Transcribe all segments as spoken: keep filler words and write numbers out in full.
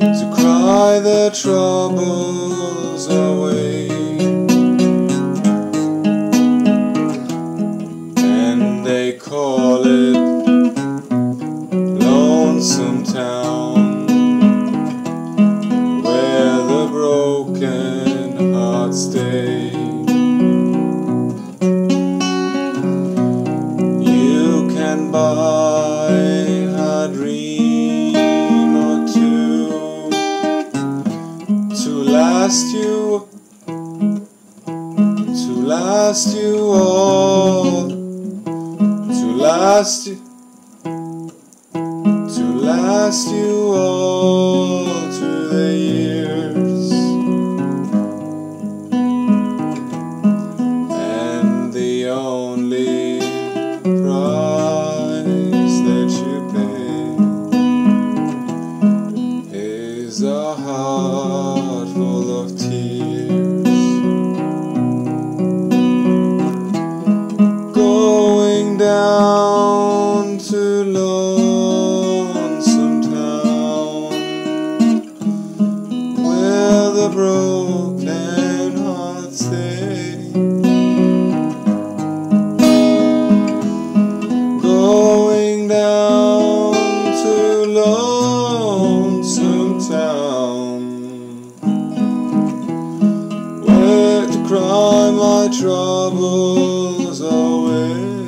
to cry their troubles away, and they call it Lonesome Town, where the broken hearts stay. You can buy a dream or two to last you, to last you all, to last you, to last you all through the years. And the only price that you pay is a heart full of tears. Going down to Lonesome Town, where the broken hearts stay. Going down to Lonesome Town, where to cry my troubles away.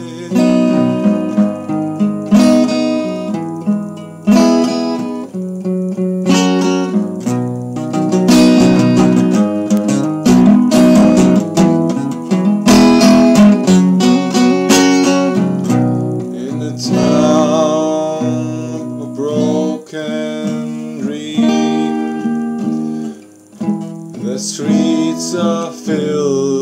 In the town of broken dreams, the streets are filled